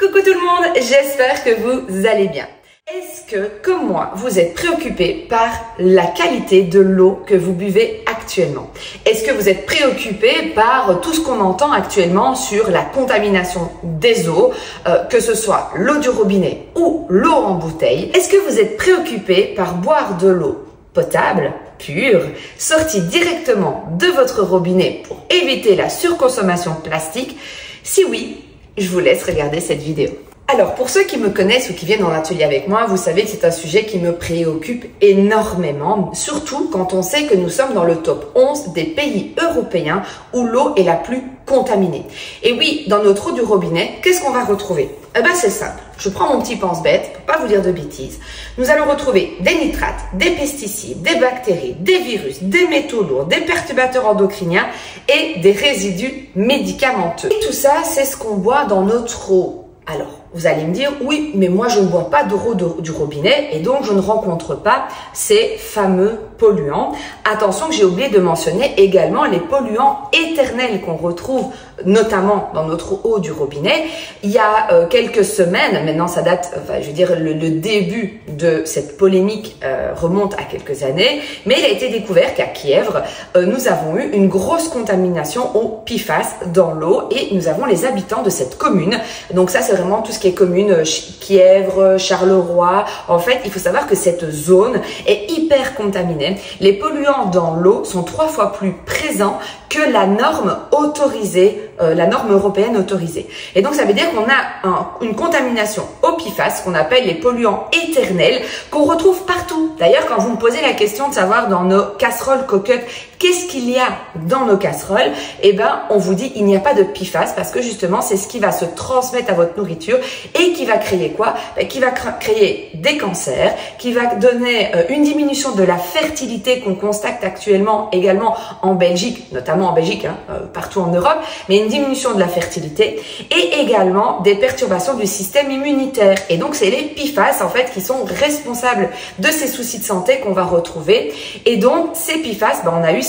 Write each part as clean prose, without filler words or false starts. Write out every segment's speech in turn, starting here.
Coucou tout le monde, j'espère que vous allez bien. Est-ce que, comme moi, vous êtes préoccupé par la qualité de l'eau que vous buvez actuellement? Est-ce que vous êtes préoccupé par tout ce qu'on entend actuellement sur la contamination des eaux, que ce soit l'eau du robinet ou l'eau en bouteille? Est-ce que vous êtes préoccupé par boire de l'eau potable, pure, sortie directement de votre robinet pour éviter la surconsommation plastique? Si oui, je vous laisse regarder cette vidéo. Alors, pour ceux qui me connaissent ou qui viennent en atelier avec moi, vous savez que c'est un sujet qui me préoccupe énormément, surtout quand on sait que nous sommes dans le top 11 des pays européens où l'eau est la plus contaminée. Et oui, dans notre eau du robinet, qu'est-ce qu'on va retrouver? Eh ben, c'est simple. Je prends mon petit pense-bête, pour pas vous dire de bêtises. Nous allons retrouver des nitrates, des pesticides, des bactéries, des virus, des métaux lourds, des perturbateurs endocriniens et des résidus médicamenteux. Et tout ça, c'est ce qu'on boit dans notre eau. Alors, vous allez me dire, oui, mais moi je ne bois pas d'eau du robinet et donc je ne rencontre pas ces fameux polluants. Attention que j'ai oublié de mentionner également les polluants éternels qu'on retrouve notamment dans notre eau du robinet. Il y a quelques semaines, maintenant ça date, enfin, je veux dire le début de cette polémique remonte à quelques années, mais il a été découvert qu'à Kiev, nous avons eu une grosse contamination au PFAS dans l'eau et nous avons les habitants de cette commune. Donc ça c'est vraiment tout ce qui est commune Kiev, Charleroi. En fait, il faut savoir que cette zone est hyper contaminée. Les polluants dans l'eau sont 3 fois plus présents que la norme autorisée, la norme européenne autorisée. Et donc, ça veut dire qu'on a une contamination au PFAS, qu'on appelle les polluants éternels, qu'on retrouve partout. D'ailleurs, quand vous me posez la question de savoir dans nos casseroles cocottes, qu'est-ce qu'il y a dans nos casseroles? Eh ben, on vous dit il n'y a pas de PFAS parce que justement, c'est ce qui va se transmettre à votre nourriture et qui va créer quoi? Qui va créer des cancers, qui va donner une diminution de la fertilité qu'on constate actuellement également en Belgique, notamment en Belgique, partout en Europe, mais une diminution de la fertilité et également des perturbations du système immunitaire. Et donc, c'est les PFAS en fait qui sont responsables de ces soucis de santé qu'on va retrouver. Et donc, ces PFAS, on a eu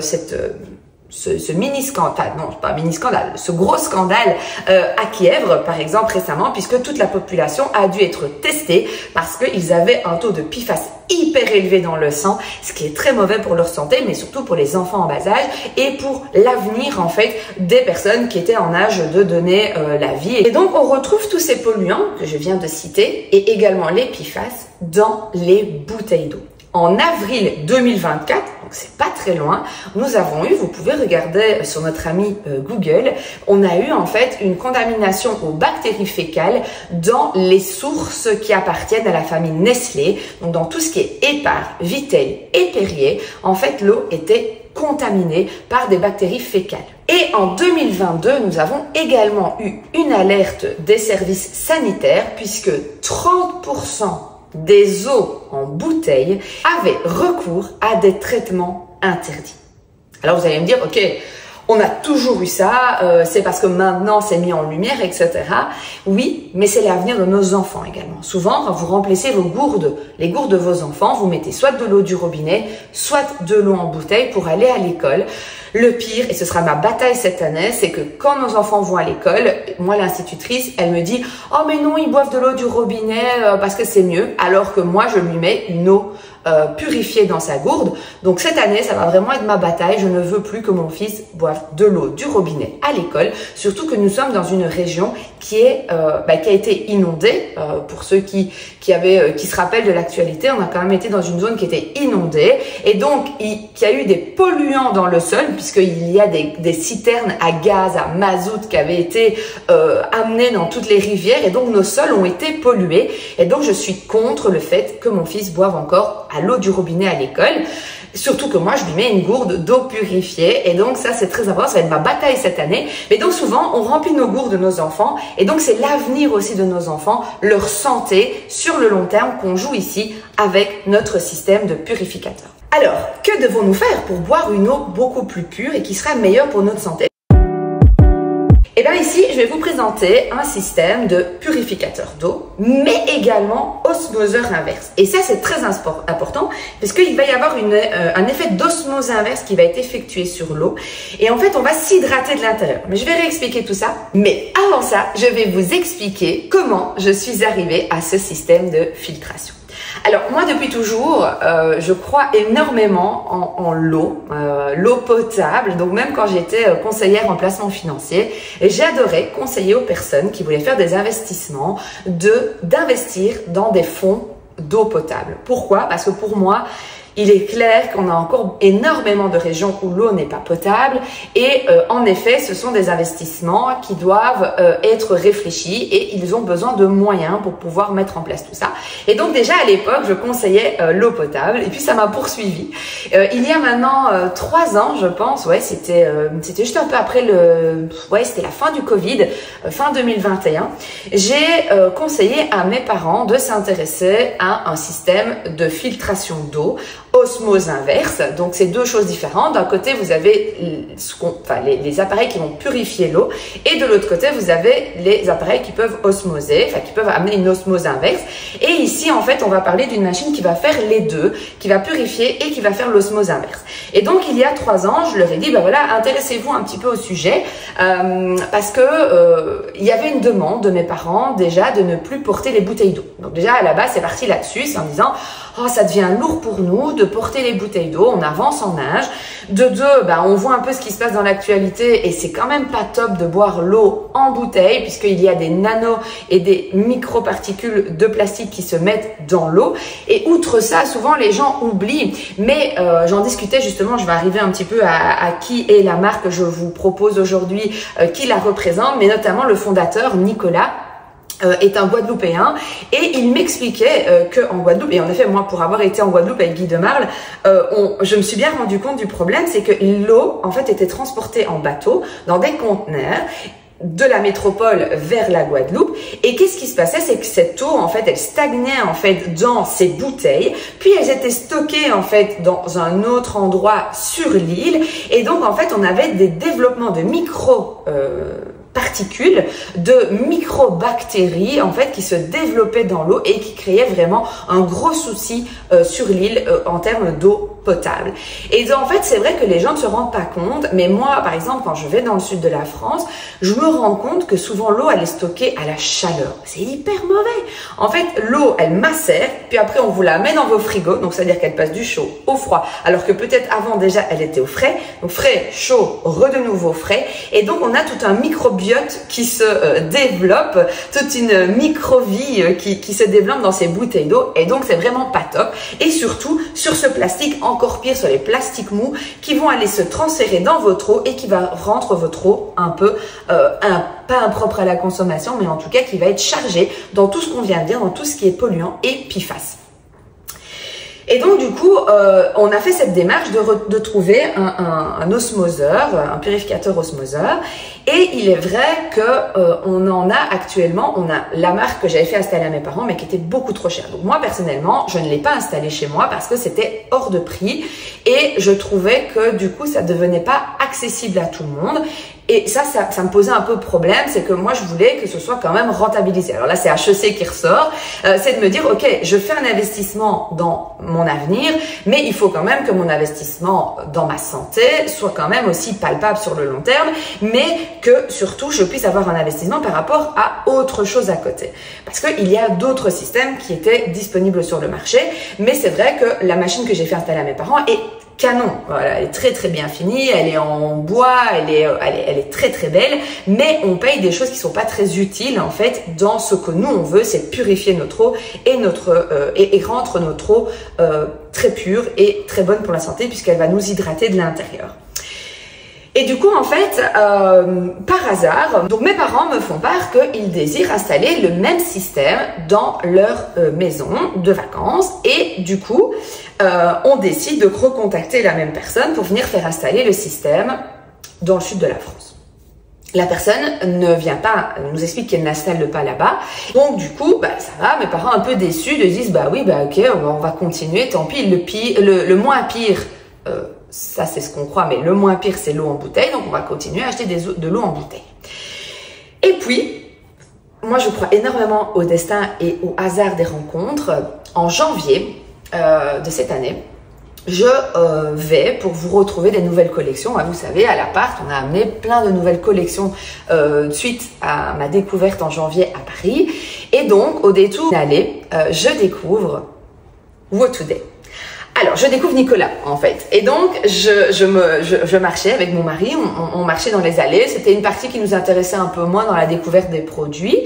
ce mini scandale, non pas mini scandale, ce gros scandale à Kiev par exemple récemment, puisque toute la population a dû être testée parce qu'ils avaient un taux de PFAS hyper élevé dans le sang, ce qui est très mauvais pour leur santé, mais surtout pour les enfants en bas âge et pour l'avenir en fait des personnes qui étaient en âge de donner la vie. Et donc on retrouve tous ces polluants que je viens de citer et également les PFAS dans les bouteilles d'eau. En avril 2024, donc c'est pas très loin, nous avons eu, vous pouvez regarder sur notre ami Google, on a eu en fait une contamination aux bactéries fécales dans les sources qui appartiennent à la famille Nestlé, donc dans tout ce qui est Épar, Vittel et Perrier, en fait l'eau était contaminée par des bactéries fécales. Et en 2022, nous avons également eu une alerte des services sanitaires puisque 30% des eaux en bouteille avaient recours à des traitements interdits. Alors vous allez me dire, ok, on a toujours eu ça, c'est parce que maintenant c'est mis en lumière, etc. Oui, mais c'est l'avenir de nos enfants également. Souvent, quand vous remplissez vos gourdes, les gourdes de vos enfants, vous mettez soit de l'eau du robinet, soit de l'eau en bouteille pour aller à l'école. Le pire, et ce sera ma bataille cette année, c'est que quand nos enfants vont à l'école, moi l'institutrice, elle me dit « Oh mais non, ils boivent de l'eau du robinet parce que c'est mieux », alors que moi je lui mets une eau purifiée dans sa gourde. Donc cette année, ça va vraiment être ma bataille. Je ne veux plus que mon fils boive de l'eau du robinet à l'école, surtout que nous sommes dans une région qui a été inondée. Pour ceux qui se rappellent de l'actualité, on a quand même été dans une zone qui était inondée et donc qui a eu des polluants dans le sol puisqu'il y a des citernes à gaz, à mazout qui avaient été amenées dans toutes les rivières et donc nos sols ont été pollués. Et donc je suis contre le fait que mon fils boive encore à l'eau du robinet à l'école. Surtout que moi, je lui mets une gourde d'eau purifiée. Et donc, ça, c'est très important. Ça va être ma bataille cette année. Mais donc, souvent, on remplit nos gourdes de nos enfants. Et donc, c'est l'avenir aussi de nos enfants, leur santé sur le long terme qu'on joue ici avec notre système de purificateur. Alors, que devons-nous faire pour boire une eau beaucoup plus pure et qui sera meilleure pour notre santé ? Et bien ici, je vais vous présenter un système de purificateur d'eau, mais également osmoseur inverse. Et ça, c'est très important, parce qu'il va y avoir un effet d'osmose inverse qui va être effectué sur l'eau. Et en fait, on va s'hydrater de l'intérieur. Mais je vais réexpliquer tout ça. Mais avant ça, je vais vous expliquer comment je suis arrivée à ce système de filtration. Alors moi depuis toujours, je crois énormément en l'eau, l'eau potable. Donc même quand j'étais conseillère en placement financier, j'adorais conseiller aux personnes qui voulaient faire des investissements d'investir dans des fonds d'eau potable. Pourquoi? Parce que pour moi, il est clair qu'on a encore énormément de régions où l'eau n'est pas potable et en effet, ce sont des investissements qui doivent être réfléchis et ils ont besoin de moyens pour pouvoir mettre en place tout ça. Et donc déjà à l'époque, je conseillais l'eau potable et puis ça m'a poursuivi. Il y a maintenant 3 ans, je pense, ouais, c'était juste un peu après c'était la fin du Covid, fin 2021. J'ai conseillé à mes parents de s'intéresser à un système de filtration d'eau osmose inverse. Donc c'est deux choses différentes. D'un côté vous avez les appareils qui vont purifier l'eau et de l'autre côté vous avez les appareils qui peuvent osmoser, qui peuvent amener une osmose inverse. Et ici en fait on va parler d'une machine qui va faire les deux, qui va purifier et qui va faire l'osmose inverse. Et donc il y a 3 ans je leur ai dit voilà, intéressez-vous un petit peu au sujet parce que il y avait une demande de mes parents déjà de ne plus porter les bouteilles d'eau. Donc déjà à la base c'est parti là-dessus, c'est en disant oh ça devient lourd pour nous de porter les bouteilles d'eau, on avance en âge. De deux, on voit un peu ce qui se passe dans l'actualité et c'est quand même pas top de boire l'eau en bouteille puisqu'il y a des nanos et des microparticules de plastique qui se mettent dans l'eau. Et outre ça, souvent les gens oublient, mais j'en discutais justement, je vais arriver un petit peu à qui est la marque que je vous propose aujourd'hui, qui la représente, mais notamment le fondateur Nicolas, est un Guadeloupéen et il m'expliquait qu'en Guadeloupe, et en effet moi pour avoir été en Guadeloupe avec Guy Demarle, je me suis bien rendu compte du problème, c'est que l'eau en fait était transportée en bateau dans des conteneurs de la métropole vers la Guadeloupe. Et qu'est-ce qui se passait? C'est que cette eau, en fait, elle stagnait, en fait, dans ces bouteilles. Puis, elles étaient stockées, en fait, dans un autre endroit sur l'île. Et donc, en fait, on avait des développements de particules, de microbactéries en fait qui se développaient dans l'eau et qui créaient vraiment un gros souci sur l'île en termes d'eau potable. Et en fait c'est vrai que les gens ne se rendent pas compte, mais moi par exemple quand je vais dans le sud de la France, je me rends compte que souvent l'eau elle est stockée à la chaleur. C'est hyper mauvais. En fait l'eau elle macère, puis après on vous la met dans vos frigos, donc c'est à dire qu'elle passe du chaud au froid, alors que peut-être avant déjà elle était au frais, donc frais, chaud, de nouveau frais, et donc on a tout un microbiote qui se développe, toute une microvie qui se développe dans ces bouteilles d'eau, et donc c'est vraiment pas top. Et surtout sur ce plastique, encore pire sur les plastiques mous qui vont aller se transférer dans votre eau et qui va rendre votre eau un peu pas impropre à la consommation, mais en tout cas qui va être chargée dans tout ce qu'on vient de dire, dans tout ce qui est polluant et PFAS. Et donc du coup, on a fait cette démarche de trouver un osmoseur, un purificateur osmoseur. Et il est vrai que on en a actuellement, on a la marque que j'avais fait installer à mes parents, mais qui était beaucoup trop chère. Donc moi personnellement, je ne l'ai pas installé chez moi parce que c'était hors de prix et je trouvais que du coup, ça devenait pas accessible à tout le monde. Et ça me posait un peu de problème, c'est que moi je voulais que ce soit quand même rentabilisé. Alors là c'est HEC qui ressort, c'est de me dire ok, je fais un investissement dans mon avenir, mais il faut quand même que mon investissement dans ma santé soit quand même aussi palpable sur le long terme, mais que surtout je puisse avoir un investissement par rapport à autre chose à côté. Parce qu'il y a d'autres systèmes qui étaient disponibles sur le marché, mais c'est vrai que la machine que j'ai fait installer à mes parents est canon, voilà, elle est très très bien finie, elle est en bois, elle est très très belle, mais on paye des choses qui sont pas très utiles en fait dans ce que nous on veut, c'est purifier notre eau et rendre notre eau très pure et très bonne pour la santé puisqu'elle va nous hydrater de l'intérieur. Et du coup, en fait, par hasard, donc mes parents me font part qu'ils désirent installer le même système dans leur maison de vacances. Et du coup, on décide de recontacter la même personne pour venir faire installer le système dans le sud de la France. La personne ne vient pas, nous explique qu'elle n'installe pas là-bas. Donc du coup, ça va, mes parents un peu déçus, ils disent oui, ok, on va continuer, tant pis, le moins pire, ça c'est ce qu'on croit, mais le moins pire c'est l'eau en bouteille, donc on va continuer à acheter de l'eau en bouteille. Et puis, moi je crois énormément au destin et au hasard des rencontres. En janvier de cette année, je vais pour vous retrouver des nouvelles collections. Vous savez, à l'appart, on a amené plein de nouvelles collections suite à ma découverte en janvier à Paris. Et donc, au détour d'aller, je découvre What Today. Alors, je découvre Nicolas, en fait. Et donc, je marchais avec mon mari, on marchait dans les allées. C'était une partie qui nous intéressait un peu moins dans la découverte des produits.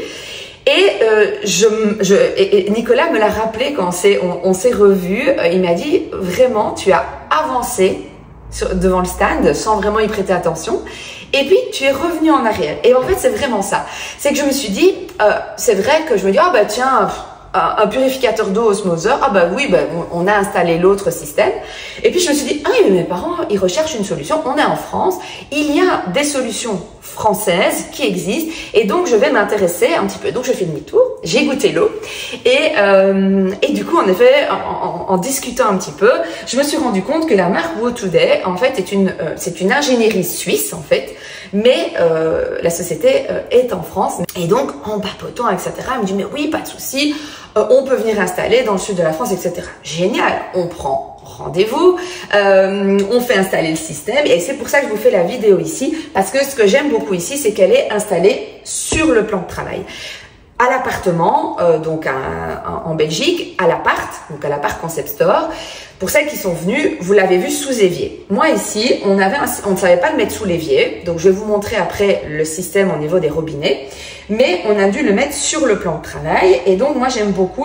Et Nicolas me l'a rappelé quand on s'est revus. Il m'a dit, vraiment, tu as avancé devant le stand sans vraiment y prêter attention. Et puis, tu es revenu en arrière. Et en fait, c'est vraiment ça. C'est que je me suis dit, c'est vrai que je me dis, ah bah tiens, un purificateur d'eau osmoseur, ah bah oui, bah, on a installé l'autre système. Et puis je me suis dit, ah oui, mais mes parents, ils recherchent une solution, on est en France, il y a des solutions françaises qui existent, et donc je vais m'intéresser un petit peu. Donc je fais demi-tour, j'ai goûté l'eau, et du coup, en effet, en discutant un petit peu, je me suis rendu compte que la marque What Today, en fait, c'est une ingénierie suisse, en fait, mais la société est en France. Et donc, en papotant, etc., elle me dit, mais oui, pas de souci, on peut venir installer dans le sud de la France, etc. Génial, on prend rendez-vous, on fait installer le système, et c'est pour ça que je vous fais la vidéo ici, parce que ce que j'aime beaucoup ici, c'est qu'elle est installée sur le plan de travail. À l'appartement, donc en Belgique, à l'appart, donc à l'appart Concept Store. Pour celles qui sont venues, vous l'avez vu sous évier. Moi ici, on ne savait pas le mettre sous l'évier, donc je vais vous montrer après le système au niveau des robinets, mais on a dû le mettre sur le plan de travail, et donc moi j'aime beaucoup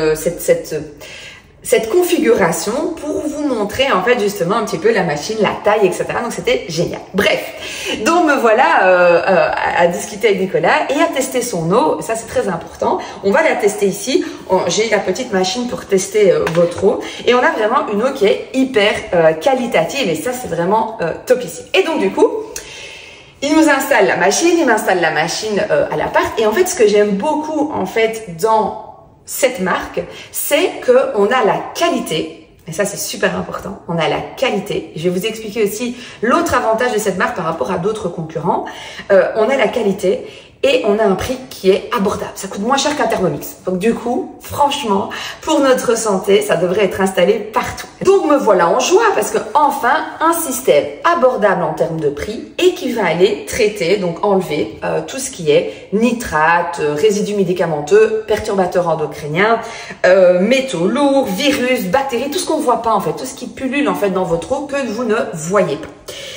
cette configuration pour vous montrer en fait justement un petit peu la machine, la taille, etc. Donc c'était génial. Bref, donc me voilà à discuter avec Nicolas et à tester son eau. Ça c'est très important. On va la tester ici. J'ai la petite machine pour tester votre eau, et on a vraiment une eau qui est hyper qualitative, et ça c'est vraiment topissime. Et donc du coup, il nous installe la machine, il m'installe la machine à l'appart, et en fait ce que j'aime beaucoup en fait dans cette marque, c'est qu'on a la qualité, et ça c'est super important, on a la qualité. Je vais vous expliquer aussi l'autre avantage de cette marque par rapport à d'autres concurrents. On a la qualité et on a un prix qui est abordable. Ça coûte moins cher qu'un Thermomix. Donc du coup, franchement, pour notre santé, ça devrait être installé partout. Donc me voilà en joie, parce que enfin un système abordable en termes de prix et qui va aller traiter, donc enlever tout ce qui est nitrate, résidus médicamenteux, perturbateurs endocriniens, métaux lourds, virus, bactéries, tout ce qu'on ne voit pas en fait, tout ce qui pullule en fait dans votre eau que vous ne voyez pas.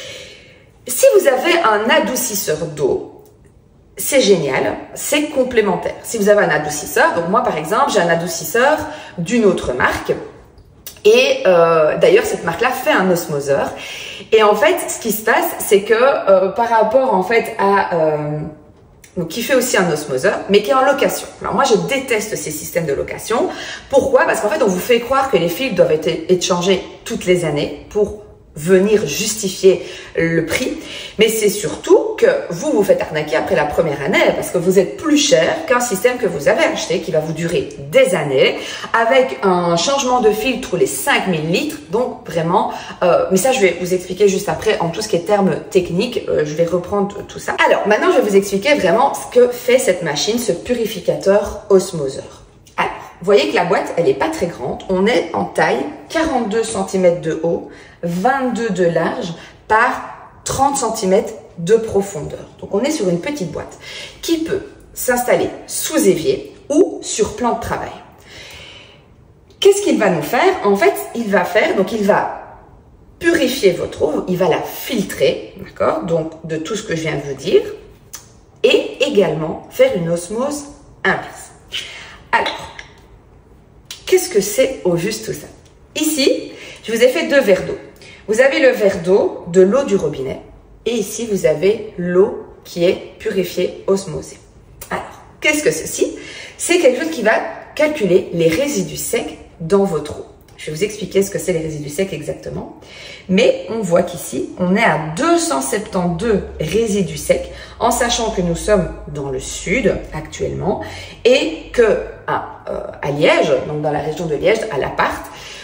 Si vous avez un adoucisseur d'eau, c'est génial, c'est complémentaire. Si vous avez un adoucisseur, donc moi par exemple, j'ai un adoucisseur d'une autre marque, et d'ailleurs cette marque-là fait un osmoseur. Et en fait, ce qui se passe, c'est que par rapport en fait à donc qui fait aussi un osmoseur, mais qui est en location. Alors moi, je déteste ces systèmes de location. Pourquoi? Parce qu'en fait, on vous fait croire que les fils doivent être changés toutes les années pour venir justifier le prix, mais c'est surtout que vous vous faites arnaquer après la première année, parce que vous êtes plus cher qu'un système que vous avez acheté qui va vous durer des années, avec un changement de filtre tous les 5000 litres, donc vraiment, mais ça je vais vous expliquer juste après en tout ce qui est termes techniques, je vais reprendre tout ça. Alors maintenant je vais vous expliquer vraiment ce que fait cette machine, ce purificateur osmoseur. Alors, vous voyez que la boîte, elle n'est pas très grande, on est en taille 42 cm de haut, 22 de large par 30 cm de profondeur. Donc on est sur une petite boîte qui peut s'installer sous évier ou sur plan de travail. Qu'est-ce qu'il va nous faire? En fait, il va purifier votre eau, il va la filtrer, d'accord? Donc de tout ce que je viens de vous dire, et également faire une osmose inverse. Alors, qu'est-ce que c'est au juste tout ça? Ici, je vous ai fait 2 verres d'eau. Vous avez le verre d'eau, de l'eau du robinet, et ici vous avez l'eau qui est purifiée, osmosée. Alors, qu'est-ce que ceci? C'est quelque chose qui va calculer les résidus secs dans votre eau. Je vais vous expliquer ce que c'est les résidus secs exactement. Mais on voit qu'ici, on est à 272 résidus secs, en sachant que nous sommes dans le sud actuellement, et que à Liège, donc dans la région de Liège, à l'appart,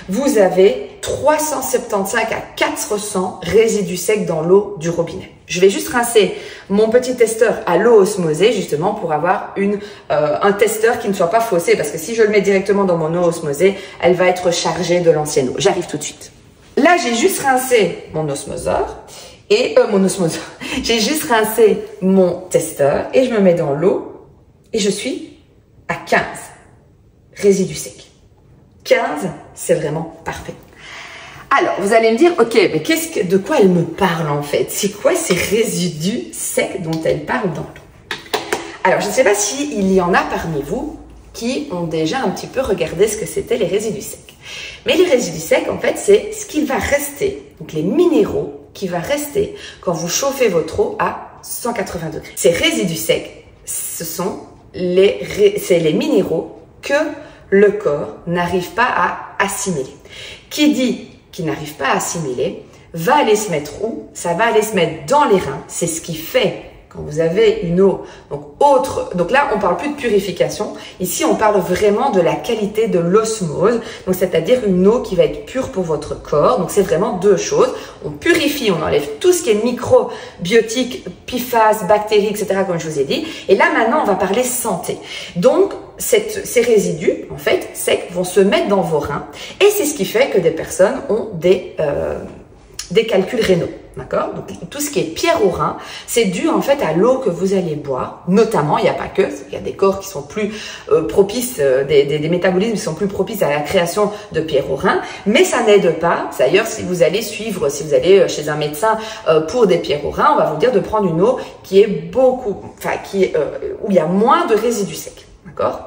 vous avez 375 à 400 résidus secs dans l'eau du robinet. Je vais juste rincer mon petit testeur à l'eau osmosée justement pour avoir un testeur qui ne soit pas faussé, parce que si je le mets directement dans mon eau osmosée, elle va être chargée de l'ancienne eau. J'arrive tout de suite. Là, j'ai juste rincé mon osmoseur et j'ai juste rincé mon testeur et je me mets dans l'eau et je suis à 15 résidus secs. 15, c'est vraiment parfait. Alors, vous allez me dire, ok, mais de quoi elle me parle en fait? C'est quoi ces résidus secs dont elle parle dans l'eau? Alors, je ne sais pas s'il y en a parmi vous qui ont déjà un petit peu regardé ce que c'était les résidus secs. Mais les résidus secs, en fait, c'est ce qu'il va rester, donc les minéraux qui va rester quand vous chauffez votre eau à 180 degrés. Ces résidus secs, ce sont les minéraux que le corps n'arrive pas à assimiler. Qui dit qu'il n'arrive pas à assimiler va aller se mettre où? Ça va aller se mettre dans les reins. C'est ce qui fait quand vous avez une eau donc là on parle plus de purification, ici on parle vraiment de la qualité de l'osmose, donc c'est-à-dire une eau qui va être pure pour votre corps. Donc c'est vraiment deux choses, on purifie, on enlève tout ce qui est microbiotique, PFAS, bactéries, etc. comme je vous ai dit, et là maintenant on va parler santé. Donc ces résidus en fait secs vont se mettre dans vos reins et c'est ce qui fait que des personnes ont des calculs rénaux. D'accord? Donc, tout ce qui est pierre au rein, c'est dû en fait à l'eau que vous allez boire. Notamment, il n'y a pas que, il y a des corps qui sont plus propices, des métabolismes qui sont plus propices à la création de pierre au rein, mais ça n'aide pas. D'ailleurs, si vous allez chez un médecin pour des pierres au rein, on va vous dire de prendre une eau qui est où il y a moins de résidus secs. D'accord?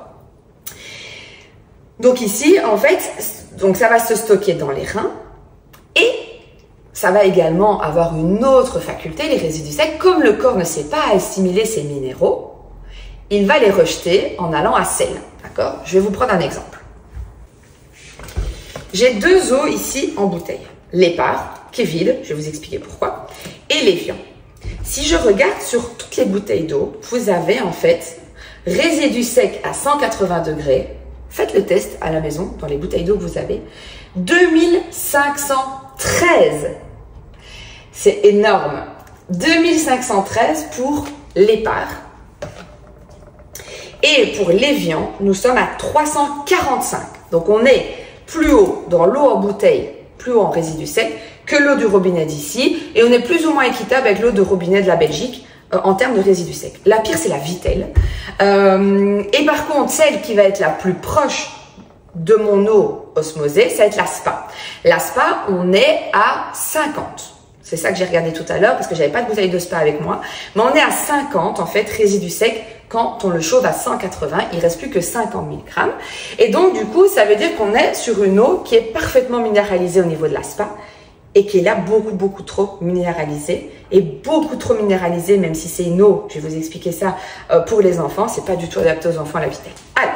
Donc ici, en fait, donc ça va se stocker dans les reins et ça va également avoir une autre faculté, les résidus secs. Comme le corps ne sait pas assimiler ces minéraux, il va les rejeter en allant à sel. D'accord? Je vais vous prendre un exemple. J'ai deux eaux ici en bouteille. L'Épar, qui est vide, je vais vous expliquer pourquoi, et l'Évian. Si je regarde sur toutes les bouteilles d'eau, vous avez en fait résidus secs à 180 degrés. Faites le test à la maison, dans les bouteilles d'eau que vous avez. 2513. C'est énorme. 2513 pour l'Épar. Et pour l'Évian, nous sommes à 345. Donc on est plus haut dans l'eau en bouteille, plus haut en résidus secs que l'eau du robinet d'ici. Et on est plus ou moins équitable avec l'eau de robinet de la Belgique en termes de résidus secs. La pire, c'est la Vittel. Et par contre, celle qui va être la plus proche de mon eau osmosée, ça va être la Spa. La Spa, on est à 50. C'est ça que j'ai regardé tout à l'heure parce que j'avais pas de bouteille de Spa avec moi. Mais on est à 50 en fait résidus secs quand on le chauffe à 180. Il reste plus que 50 000 grammes. Et donc du coup, ça veut dire qu'on est sur une eau qui est parfaitement minéralisée au niveau de la Spa et qui est là beaucoup trop minéralisée. Et beaucoup trop minéralisée, même si c'est une eau, je vais vous expliquer ça, pour les enfants. C'est pas du tout adapté aux enfants à la Vittel. Alors,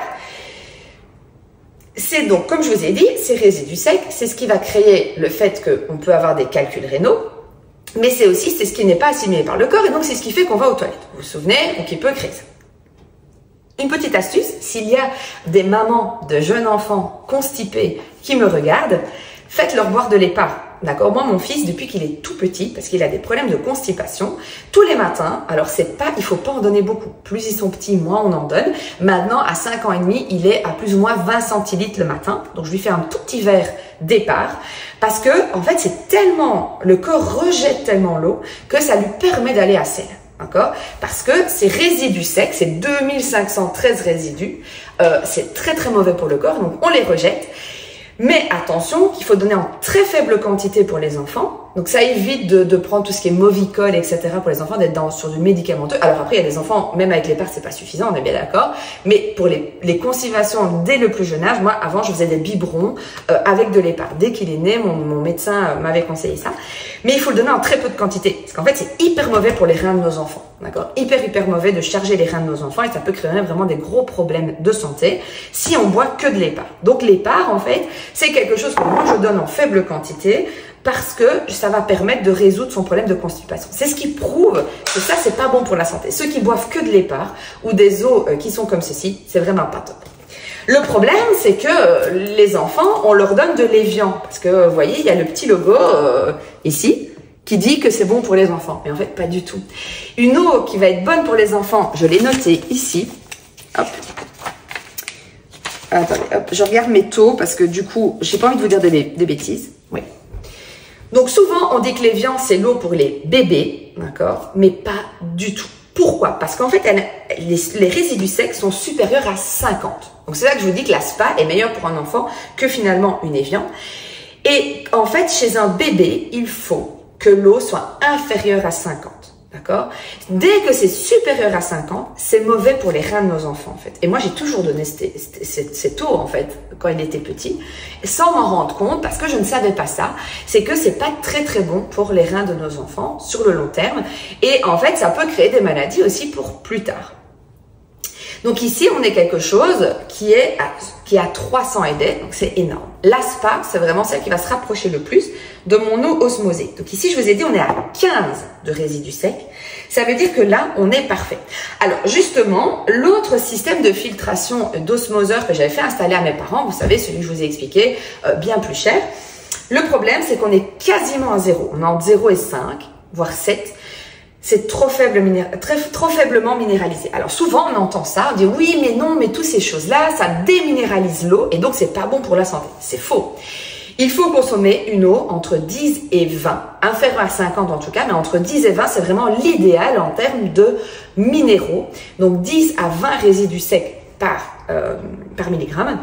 c'est donc, comme je vous ai dit, ces résidus secs, c'est ce qui va créer le fait qu'on peut avoir des calculs rénaux, mais c'est aussi ce qui n'est pas assimilé par le corps, et donc c'est ce qui fait qu'on va aux toilettes. Vous vous souvenez, ou qui peut créer ça. Une petite astuce, s'il y a des mamans de jeunes enfants constipés qui me regardent, faites-leur boire de l'Épar. D'accord? Moi, mon fils, depuis qu'il est tout petit, parce qu'il a des problèmes de constipation, tous les matins, alors il faut pas en donner beaucoup. Plus ils sont petits, moins on en donne. Maintenant, à 5 ans et demi, il est à plus ou moins 20 centilitres le matin. Donc, je lui fais un tout petit verre d'Épar. Parce que, en fait, le corps rejette tellement l'eau que ça lui permet d'aller à sel. D'accord? Parce que ces résidus secs, ces 2513 résidus, c'est très mauvais pour le corps. Donc, on les rejette. Mais attention, qu'il faut donner en très faible quantité pour les enfants. Donc ça évite de prendre tout ce qui est Movicol, etc. pour les enfants, d'être sur du médicamenteux. Alors après, il y a des enfants, même avec l'Épar, c'est pas suffisant, on est bien d'accord. Mais pour les constipations dès le plus jeune âge, moi, avant, je faisais des biberons avec de l'Épar. Dès qu'il est né, mon médecin m'avait conseillé ça. Mais il faut le donner en très peu de quantité. Parce qu'en fait, c'est hyper mauvais pour les reins de nos enfants. D'accord? Hyper mauvais de charger les reins de nos enfants et ça peut créer vraiment des gros problèmes de santé si on boit que de l'Épar. Donc l'Épar, en fait, c'est quelque chose que moi, je donne en faible quantité parce que ça va permettre de résoudre son problème de constipation. C'est ce qui prouve que ça, c'est pas bon pour la santé. Ceux qui boivent que de l'Épar ou des eaux qui sont comme ceci, c'est vraiment pas top. Le problème, c'est que les enfants, on leur donne de l'évian. Parce que, vous voyez, il y a le petit logo ici qui dit que c'est bon pour les enfants. Mais en fait, pas du tout. Une eau qui va être bonne pour les enfants, je l'ai notée ici. Hop. Attendez, hop, je regarde mes taux parce que du coup, j'ai pas envie de vous dire des bêtises. Oui. Donc souvent, on dit que l'évian, c'est l'eau pour les bébés, d'accord, mais pas du tout. Pourquoi? Parce qu'en fait, les résidus secs sont supérieurs à 50. Donc c'est là que je vous dis que la spa est meilleure pour un enfant que finalement une évian. Et en fait, chez un bébé, il faut que l'eau soit inférieure à 50. D'accord? Dès que c'est supérieur à 50, c'est mauvais pour les reins de nos enfants, en fait. Et moi, j'ai toujours donné cette eau, en fait, quand il était petit, sans m'en rendre compte, parce que je ne savais pas ça. C'est que c'est pas très, très bon pour les reins de nos enfants sur le long terme. Et en fait, ça peut créer des maladies aussi pour plus tard. Donc ici, on est quelque chose qui est à 300 ED, donc c'est énorme. L'ASPA, c'est vraiment celle qui va se rapprocher le plus de mon eau osmosée. Donc ici, je vous ai dit, on est à 15 de résidus secs. Ça veut dire que là, on est parfait. Alors justement, l'autre système de filtration d'osmoseur que j'avais fait installer à mes parents, vous savez, celui que je vous ai expliqué, bien plus cher. Le problème, c'est qu'on est quasiment à 0. On est entre 0 et 5, voire 7. C'est trop faiblement minéralisé. Alors souvent on entend ça, on dit oui mais non, mais toutes ces choses-là, ça déminéralise l'eau et donc c'est pas bon pour la santé. C'est faux. Il faut consommer une eau entre 10 et 20, inférieure à 50 en tout cas, mais entre 10 et 20 c'est vraiment l'idéal en termes de minéraux. Donc 10 à 20 résidus secs par milligramme.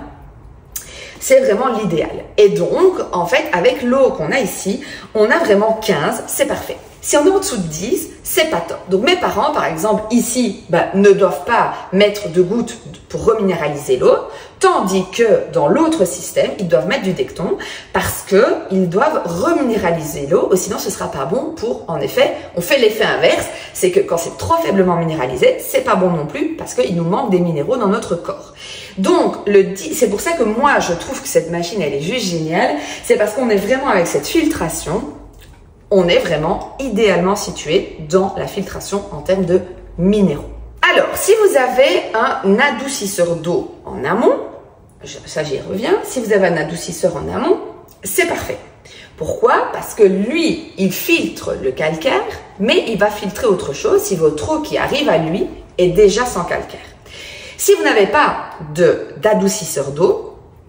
C'est vraiment l'idéal. Et donc, en fait, avec l'eau qu'on a ici, on a vraiment 15, c'est parfait. Si on est en dessous de 10, c'est pas top. Donc mes parents, par exemple, ici, ne doivent pas mettre de gouttes pour reminéraliser l'eau, tandis que dans l'autre système, ils doivent mettre du Decton parce qu'ils doivent reminéraliser l'eau, sinon ce sera pas bon pour, en effet, on fait l'effet inverse, c'est que quand c'est trop faiblement minéralisé, c'est pas bon non plus parce qu'il nous manque des minéraux dans notre corps. Donc, c'est pour ça que moi, je trouve que cette machine, elle est juste géniale, c'est parce qu'on est vraiment avec cette filtration, on est vraiment idéalement situé dans la filtration en termes de minéraux. Alors, si vous avez un adoucisseur d'eau en amont, ça j'y reviens, si vous avez un adoucisseur en amont, c'est parfait. Pourquoi? Parce que lui, il filtre le calcaire, mais il va filtrer autre chose si votre eau qui arrive à lui est déjà sans calcaire. Si vous n'avez pas d'adoucisseur d'eau,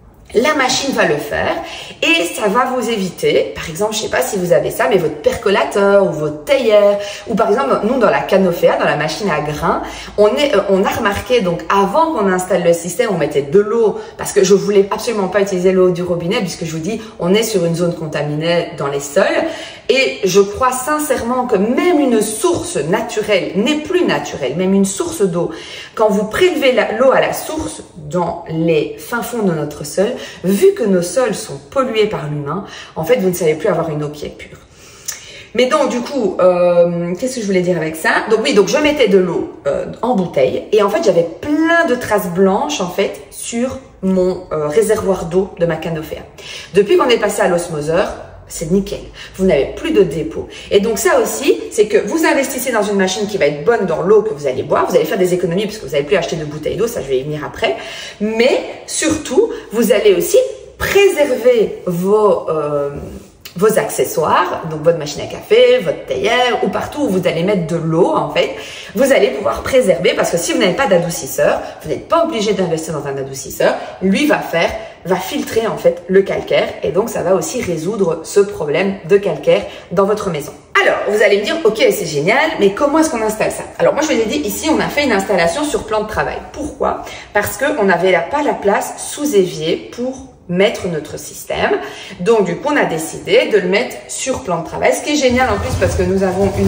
la machine va le faire et ça va vous éviter, par exemple, je ne sais pas si vous avez ça, mais votre percolateur ou votre théière, ou par exemple, nous dans la Canofea, dans la machine à grains, on a remarqué, donc avant qu'on installe le système, on mettait de l'eau, parce que je voulais absolument pas utiliser l'eau du robinet, puisque je vous dis, on est sur une zone contaminée dans les sols, et je crois sincèrement que même une source naturelle n'est plus naturelle, même une source d'eau, quand vous prélevez l'eau à la source dans les fins fonds de notre sol, vu que nos sols sont pollués par l'humain, en fait, vous ne savez plus avoir une eau qui est pure. Mais donc, du coup, qu'est-ce que je voulais dire avec ça? Donc oui, donc je mettais de l'eau en bouteille et en fait, j'avais plein de traces blanches, en fait, sur mon réservoir d'eau de ma Canofea. Depuis qu'on est passé à l'osmoseur, c'est nickel. Vous n'avez plus de dépôt. Et donc ça aussi, c'est que vous investissez dans une machine qui va être bonne dans l'eau que vous allez boire. Vous allez faire des économies parce que vous n'allez plus acheter de bouteilles d'eau. Ça, je vais y venir après. Mais surtout, vous allez aussi préserver vos accessoires, donc votre machine à café, votre théière ou partout où vous allez mettre de l'eau, en fait, vous allez pouvoir préserver parce que si vous n'avez pas d'adoucisseur, vous n'êtes pas obligé d'investir dans un adoucisseur. Lui va filtrer en fait le calcaire et donc ça va aussi résoudre ce problème de calcaire dans votre maison. Alors, vous allez me dire, ok, c'est génial, mais comment est-ce qu'on installe ça? Alors moi, je vous ai dit, ici, on a fait une installation sur plan de travail. Pourquoi? Parce qu'on n'avait pas la place sous évier pour mettre notre système. Donc, du coup, on a décidé de le mettre sur plan de travail, ce qui est génial en plus parce que nous avons une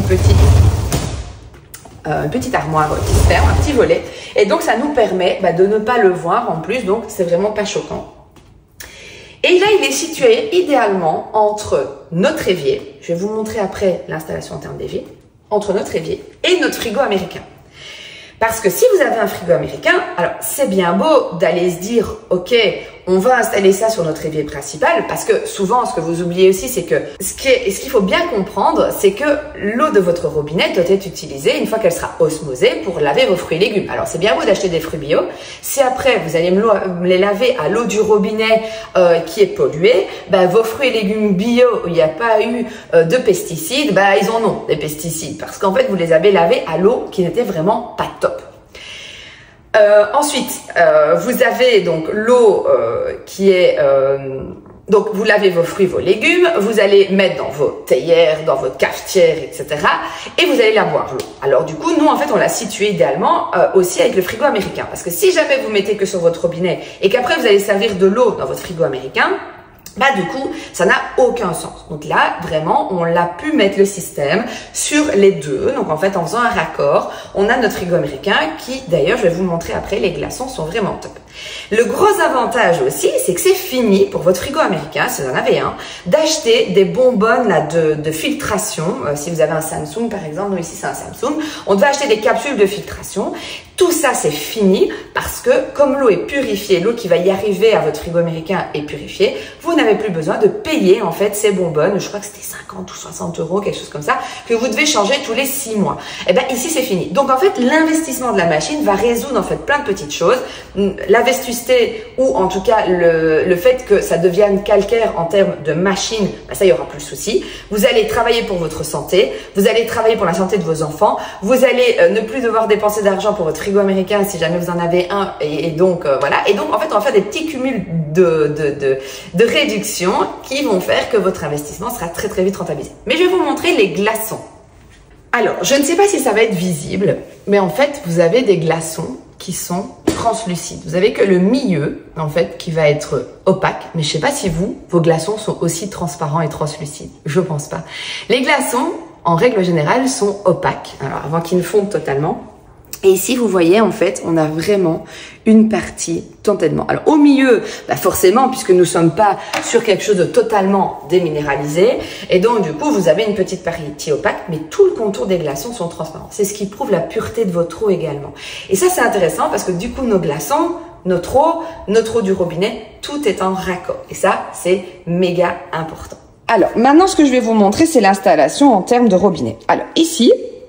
petite armoire qui se ferme, un petit volet. Et donc, ça nous permet de ne pas le voir en plus, donc c'est vraiment pas choquant. Et là, il est situé idéalement entre notre évier, je vais vous montrer après l'installation en termes d'évier, entre notre évier et notre frigo américain. Parce que si vous avez un frigo américain, alors c'est bien beau d'aller se dire, ok, on va installer ça sur notre évier principal parce que souvent, ce que vous oubliez aussi, c'est que ce qu'il faut bien comprendre, c'est que l'eau de votre robinet doit être utilisée une fois qu'elle sera osmosée pour laver vos fruits et légumes. Alors, c'est bien beau d'acheter des fruits bio. Si après, vous allez me les laver à l'eau du robinet qui est polluée, ben, vos fruits et légumes bio où il n'y a pas eu de pesticides, ben, ils en ont des pesticides parce qu'en fait, vous les avez lavés à l'eau qui n'était vraiment pas top. Ensuite, vous avez donc l'eau qui est... donc, vous lavez vos fruits, vos légumes, vous allez mettre dans vos théières, dans votre cafetière, etc. Et vous allez la boire, l'eau. Alors, du coup, nous, en fait, on l'a située idéalement aussi avec le frigo américain. Parce que si jamais vous mettez que sur votre robinet et qu'après, vous allez servir de l'eau dans votre frigo américain, bah du coup, ça n'a aucun sens. Donc là, vraiment, on l'a pu mettre le système sur les deux. Donc en fait, en faisant un raccord, on a notre frigo américain qui, d'ailleurs, je vais vous montrer après, les glaçons sont vraiment top. Le gros avantage aussi, c'est que c'est fini pour votre frigo américain, si vous en avez un, d'acheter des bonbonnes là, de filtration. Si vous avez un Samsung, par exemple, nous ici c'est un Samsung, on devait acheter des capsules de filtration. Tout ça, c'est fini parce que comme l'eau est purifiée, l'eau qui va y arriver à votre frigo américain est purifiée, vous n'avez plus besoin de payer en fait ces bonbonnes, je crois que c'était 50 ou 60 euros, quelque chose comme ça, que vous devez changer tous les 6 mois. Et bien ici, c'est fini. Donc en fait, l'investissement de la machine va résoudre en fait plein de petites choses. La vestusté ou en tout cas le fait que ça devienne calcaire en termes de machine, ben ça, il n'y aura plus de souci. Vous allez travailler pour votre santé, vous allez travailler pour la santé de vos enfants, vous allez ne plus devoir dépenser d'argent pour votre frigo américain si jamais vous en avez un et donc voilà. Et donc en fait, on va faire des petits cumuls de réduction qui vont faire que votre investissement sera très très vite rentabilisé. Mais je vais vous montrer les glaçons. Alors, je ne sais pas si ça va être visible, mais en fait, vous avez des glaçons qui sont translucides. Vous avez que le milieu, en fait, qui va être opaque. Mais je sais pas si vos glaçons sont aussi transparents et translucides. Je pense pas. Les glaçons, en règle générale, sont opaques. Alors, avant qu'ils ne fondent totalement. Et ici, vous voyez, en fait, on a vraiment une partie totalement. Alors, au milieu, bah forcément, puisque nous sommes pas sur quelque chose de totalement déminéralisé. Et donc, du coup, vous avez une petite partie opaque, mais tout le contour des glaçons sont transparents. C'est ce qui prouve la pureté de votre eau également. Et ça, c'est intéressant parce que du coup, nos glaçons, notre eau du robinet, tout est en raccord. Et ça, c'est méga important. Alors, maintenant, ce que je vais vous montrer, c'est l'installation en termes de robinet. Alors, ici,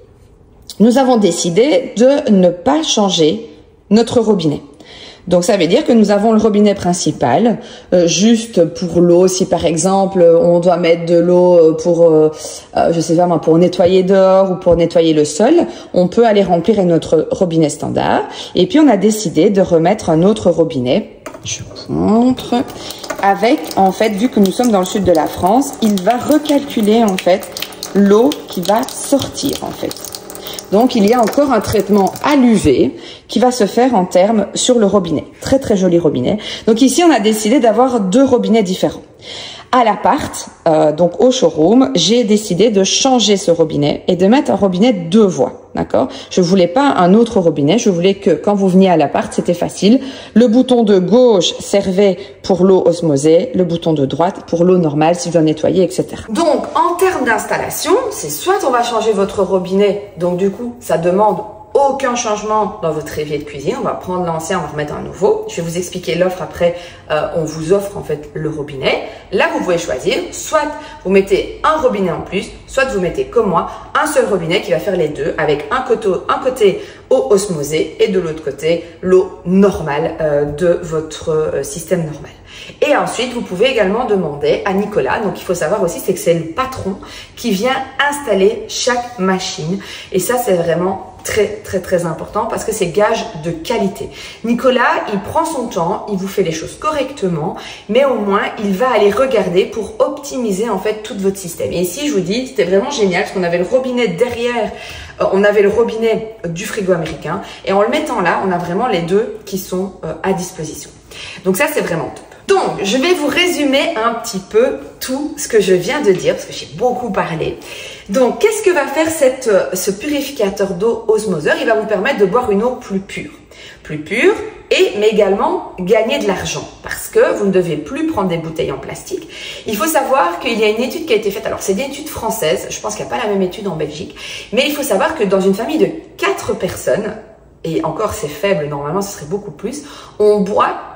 nous avons décidé de ne pas changer notre robinet. Donc, ça veut dire que nous avons le robinet principal, juste pour l'eau. Si par exemple, on doit mettre de l'eau pour, je sais pas moi, pour nettoyer dehors ou pour nettoyer le sol, on peut aller remplir notre robinet standard. Et puis, on a décidé de remettre un autre robinet. Je vous montre. Avec, en fait, vu que nous sommes dans le sud de la France, il va recalculer, en fait, l'eau qui va sortir, en fait. Donc, il y a encore un traitement à l'UV qui va se faire en termes sur le robinet. Très, très joli robinet. Donc, ici, on a décidé d'avoir 2 robinets différents. À l'appart, donc au showroom, j'ai décidé de changer ce robinet et de mettre un robinet 2 voies. D'accord? Je voulais pas un autre robinet. Je voulais que quand vous veniez à l'appart, c'était facile. Le bouton de gauche servait pour l'eau osmosée, le bouton de droite pour l'eau normale si je dois nettoyer, etc. Donc, en termes d'installation, c'est soit on va changer votre robinet. Donc, du coup, ça demande aucun changement dans votre évier de cuisine. On va prendre l'ancien, on va remettre un nouveau. Je vais vous expliquer l'offre après. On vous offre en fait le robinet. Là, vous pouvez choisir. Soit vous mettez un robinet en plus, soit vous mettez comme moi un seul robinet qui va faire les deux avec un côté eau osmosée et de l'autre côté l'eau normale de votre système normal. Et ensuite, vous pouvez également demander à Nicolas, donc il faut savoir aussi, c'est que c'est le patron qui vient installer chaque machine. Et ça, c'est vraiment très, très, très important parce que c'est gage de qualité. Nicolas, il prend son temps, il vous fait les choses correctement, mais au moins, il va aller regarder pour optimiser en fait tout votre système. Et ici, je vous dis, c'était vraiment génial parce qu'on avait le robinet derrière, on avait le robinet du frigo américain et en le mettant là, on a vraiment les deux qui sont à disposition. Donc ça, c'est vraiment top. Donc, je vais vous résumer un petit peu tout ce que je viens de dire, parce que j'ai beaucoup parlé. Donc, qu'est-ce que va faire ce purificateur d'eau osmoseur? Il va vous permettre de boire une eau plus pure. Plus pure, mais également gagner de l'argent, parce que vous ne devez plus prendre des bouteilles en plastique. Il faut savoir qu'il y a une étude qui a été faite, alors c'est une étude française, je pense qu'il n'y a pas la même étude en Belgique, mais il faut savoir que dans une famille de 4 personnes, et encore c'est faible, normalement ce serait beaucoup plus, on boit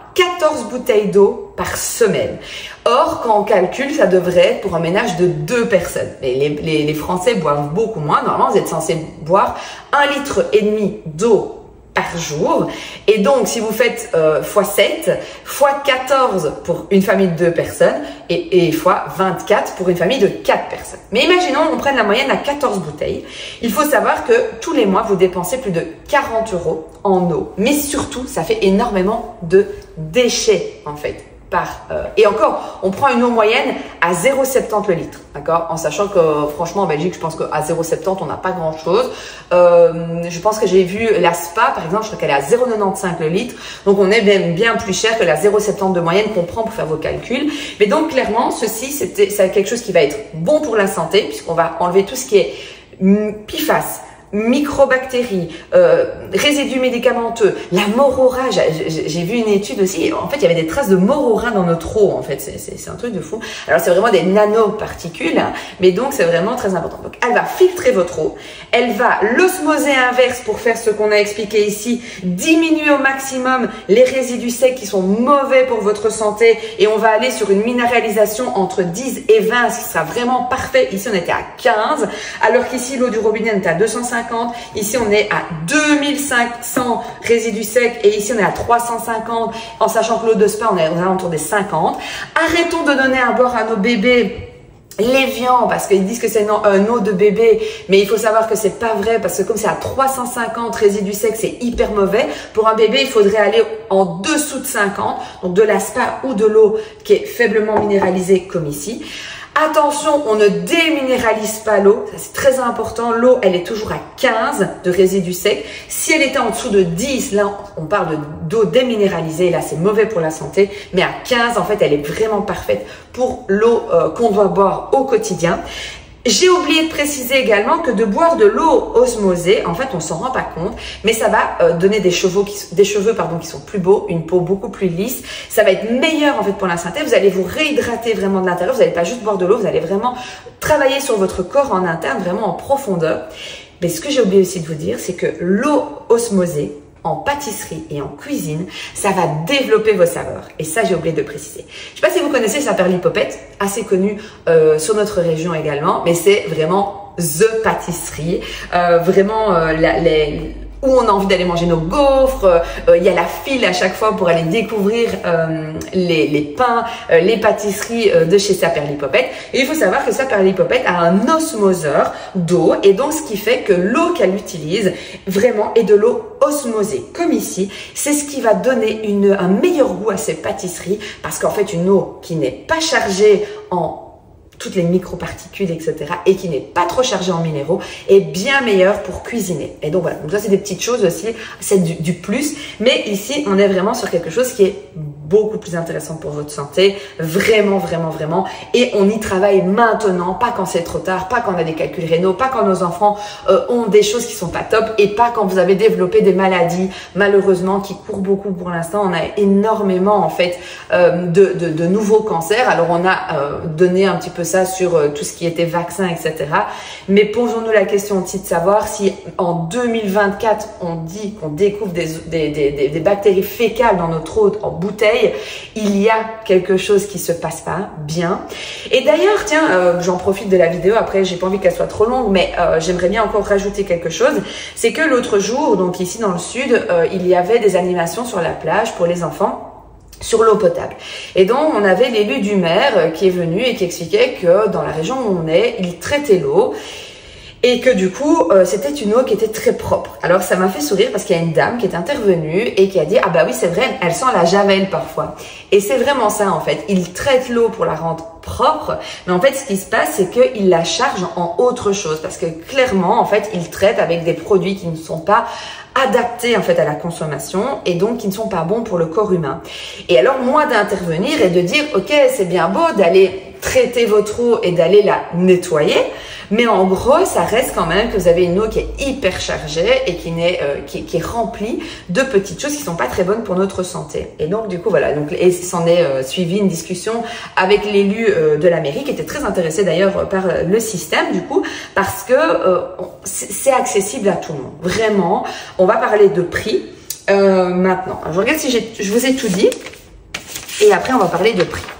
14 bouteilles d'eau par semaine. Or, quand on calcule, ça devrait être pour un ménage de 2 personnes. Mais les Français boivent beaucoup moins. Normalement, vous êtes censé boire 1,5 litre d'eau par jour. Et donc, si vous faites x7, x14 pour une famille de 2 personnes et x24 pour une famille de 4 personnes. Mais imaginons, on prenne la moyenne à 14 bouteilles. Il faut savoir que tous les mois, vous dépensez plus de 40 € en eau. Mais surtout, ça fait énormément de déchets, en fait. Et encore, on prend une eau moyenne à 0,70 le litre, d'accord? En sachant que franchement en Belgique, je pense qu'à 0,70 on n'a pas grand chose. Je pense que j'ai vu la Spa par exemple, je crois qu'elle est à 0,95 le litre, donc on est même bien plus cher que la 0,70 de moyenne qu'on prend pour faire vos calculs. Mais donc clairement, ceci c'est quelque chose qui va être bon pour la santé puisqu'on va enlever tout ce qui est PFAS, microbactéries, résidus médicamenteux, la morora. J'ai vu une étude aussi, en fait il y avait des traces de morora dans notre eau, en fait c'est un truc de fou. Alors c'est vraiment des nanoparticules, hein, mais donc c'est vraiment très important. Donc elle va filtrer votre eau, elle va l'osmoser inverse pour faire ce qu'on a expliqué ici, diminuer au maximum les résidus secs qui sont mauvais pour votre santé, et on va aller sur une minéralisation entre 10 et 20, ce qui sera vraiment parfait. Ici on était à 15, alors qu'ici l'eau du robinet on était à 250. Ici on est à 2500 résidus secs et ici on est à 350, en sachant que l'eau de spa on est aux alentours des 50. Arrêtons de donner à boire à nos bébés l'Évian parce qu'ils disent que c'est une eau de bébé, mais il faut savoir que c'est pas vrai parce que comme c'est à 350 résidus secs, c'est hyper mauvais. Pour un bébé, il faudrait aller en dessous de 50, donc de la spa ou de l'eau qui est faiblement minéralisée comme ici. Attention, on ne déminéralise pas l'eau, ça c'est très important. L'eau, elle est toujours à 15 de résidus secs. Si elle était en dessous de 10, là on parle d'eau déminéralisée, là c'est mauvais pour la santé. Mais à 15, en fait, elle est vraiment parfaite pour l'eau qu'on doit boire au quotidien. J'ai oublié de préciser également que de boire de l'eau osmosée, en fait, on s'en rend pas compte, mais ça va donner des cheveux qui sont plus beaux, une peau beaucoup plus lisse. Ça va être meilleur en fait pour la santé. Vous allez vous réhydrater vraiment de l'intérieur. Vous n'allez pas juste boire de l'eau, vous allez vraiment travailler sur votre corps en interne, vraiment en profondeur. Mais ce que j'ai oublié aussi de vous dire, c'est que l'eau osmosée, en pâtisserie et en cuisine, ça va développer vos saveurs. Et ça, j'ai oublié de préciser. Je ne sais pas si vous connaissez Saperlipopette, assez connu sur notre région également, mais c'est vraiment the pâtisserie. Où on a envie d'aller manger nos gaufres, il y a la file à chaque fois pour aller découvrir les pains, les pâtisseries de chez Saperlipopette. Et il faut savoir que Saperlipopette a un osmoseur d'eau, et donc ce qui fait que l'eau qu'elle utilise vraiment est de l'eau osmosée, comme ici. C'est ce qui va donner un meilleur goût à ces pâtisseries, parce qu'en fait une eau qui n'est pas chargée en toutes les microparticules, etc. et qui n'est pas trop chargé en minéraux, est bien meilleur pour cuisiner. Et donc voilà, donc ça c'est des petites choses aussi, c'est du plus, mais ici on est vraiment sur quelque chose qui est beaucoup plus intéressant pour votre santé, vraiment, vraiment, vraiment, et on y travaille maintenant, pas quand c'est trop tard, pas quand on a des calculs rénaux, pas quand nos enfants ont des choses qui sont pas top, et pas quand vous avez développé des maladies, malheureusement, qui courent beaucoup pour l'instant. On a énormément en fait de nouveaux cancers. Alors on a donné un petit peu ça sur tout ce qui était vaccin, etc. Mais posons-nous la question aussi de savoir si en 2024, on dit qu'on découvre des bactéries fécales dans notre eau en bouteille, il y a quelque chose qui se passe pas bien. Et d'ailleurs, tiens, j'en profite de la vidéo, après j'ai pas envie qu'elle soit trop longue, mais j'aimerais bien encore rajouter quelque chose. C'est que l'autre jour, donc ici dans le sud, il y avait des animations sur la plage pour les enfants sur l'eau potable. Et donc, on avait l'élu du maire qui est venu et qui expliquait que dans la région où on est, il traitait l'eau et que du coup, c'était une eau qui était très propre. Alors, ça m'a fait sourire parce qu'il y a une dame qui est intervenue et qui a dit « Ah bah oui, c'est vrai, elle sent la javel parfois. » Et c'est vraiment ça en fait. Il traite l'eau pour la rendre propre, mais en fait, ce qui se passe, c'est qu'il la charge en autre chose parce que clairement, en fait, il traite avec des produits qui ne sont pas adaptés en fait à la consommation et donc qui ne sont pas bons pour le corps humain. Et alors moi d'intervenir et de dire ok, c'est bien beau d'aller traiter votre eau et d'aller la nettoyer, mais en gros ça reste quand même que vous avez une eau qui est hyper chargée et qui est remplie de petites choses qui sont pas très bonnes pour notre santé. Et donc du coup voilà, donc et s'en est suivi une discussion avec l'élu de la mairie qui était très intéressé d'ailleurs par le système du coup, parce que c'est accessible à tout le monde, vraiment. On va parler de prix maintenant. Alors, je regarde si je vous ai tout dit. Et après, on va parler de prix.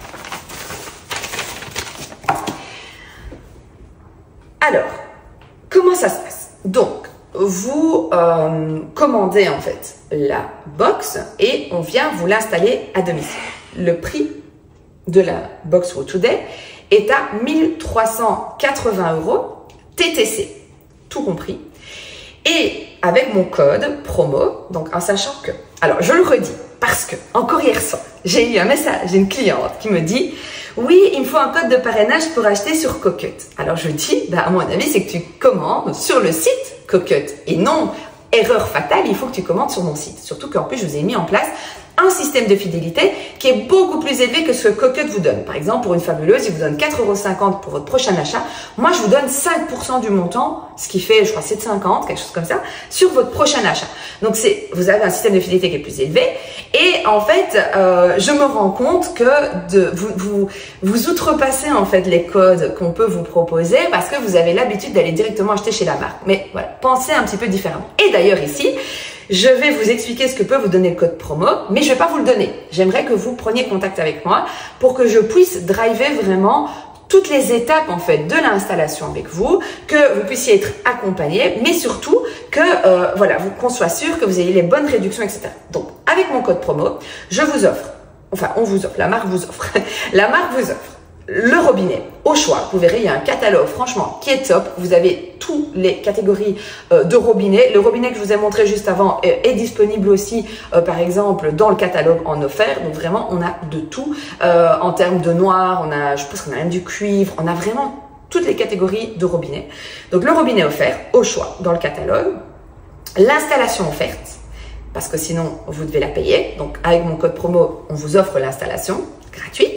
Alors, comment ça se passe? Donc, vous commandez en fait la box et on vient vous l'installer à domicile. Le prix de la box for today est à 1 380 € TTC, tout compris. Et avec mon code promo, donc en sachant que, alors je le redis, parce que encore hier soir, j'ai eu un message d'une cliente qui me dit « Oui, il me faut un code de parrainage pour acheter sur Cocut ». Alors je dis, bah, à mon avis, c'est que tu commandes sur le site Cocut et non, erreur fatale, il faut que tu commandes sur mon site. Surtout qu'en plus, je vous ai mis en place un système de fidélité qui est beaucoup plus élevé que ce que Cocut vous donne. Par exemple, pour une fabuleuse, il vous donne 4,50 € pour votre prochain achat. Moi, je vous donne 5% du montant, ce qui fait, je crois, 7,50 €, quelque chose comme ça, sur votre prochain achat. Donc, vous avez un système de fidélité qui est plus élevé. Et en fait, je me rends compte que vous outrepassez en fait les codes qu'on peut vous proposer parce que vous avez l'habitude d'aller directement acheter chez la marque. Mais voilà, pensez un petit peu différemment. Et d'ailleurs, ici, je vais vous expliquer ce que peut vous donner le code promo, mais je ne vais pas vous le donner. J'aimerais que vous preniez contact avec moi pour que je puisse driver vraiment toutes les étapes en fait de l'installation avec vous, que vous puissiez être accompagné, mais surtout que voilà, qu'on soit sûr que vous ayez les bonnes réductions, etc. Donc, avec mon code promo, je vous offre, enfin on vous offre, la marque vous offre, la marque vous offre le robinet au choix. Vous verrez, il y a un catalogue franchement qui est top. Vous avez toutes les catégories de robinets. Le robinet que je vous ai montré juste avant est disponible aussi, par exemple, dans le catalogue en offert. Donc vraiment, on a de tout en termes de noir. Je pense qu'on a même du cuivre. On a vraiment toutes les catégories de robinets. Donc le robinet offert au choix dans le catalogue. L'installation offerte, parce que sinon vous devez la payer. Donc avec mon code promo, on vous offre l'installation gratuite.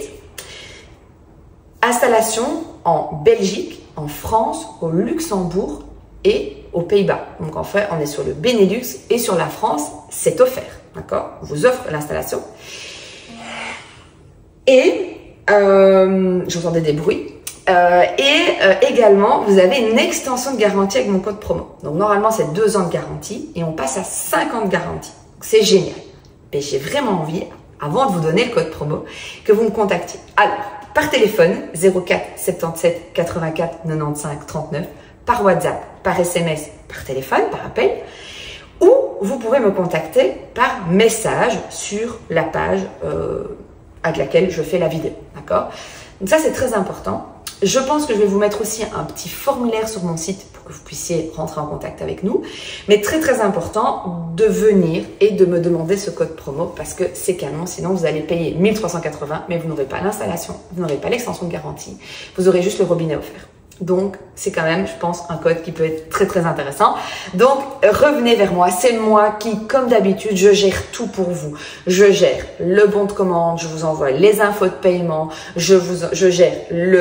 Installation en Belgique, en France, au Luxembourg et aux Pays-Bas. Donc en fait, on est sur le Benelux et sur la France, c'est offert. D'accord? On vous offre l'installation. Et j'entendais des bruits. Également, vous avez une extension de garantie avec mon code promo. Donc normalement, c'est 2 ans de garantie et on passe à 5 ans de garantie. C'est génial. Mais j'ai vraiment envie, avant de vous donner le code promo, que vous me contactiez. Alors, par téléphone 04 77 84 95 39, par WhatsApp, par SMS, par téléphone, par appel, ou vous pouvez me contacter par message sur la page avec laquelle je fais la vidéo, d'accord? Donc ça, c'est très important. Je pense que je vais vous mettre aussi un petit formulaire sur mon site pour que vous puissiez rentrer en contact avec nous. Mais très très important de venir et de me demander ce code promo parce que c'est canon. Sinon, vous allez payer 1 380, mais vous n'aurez pas l'installation, vous n'aurez pas l'extension de garantie. Vous aurez juste le robinet offert. Donc, c'est quand même, je pense, un code qui peut être très, très intéressant. Donc, revenez vers moi. C'est moi qui, comme d'habitude, je gère tout pour vous. Je gère le bon de commande, je vous envoie les infos de paiement, je gère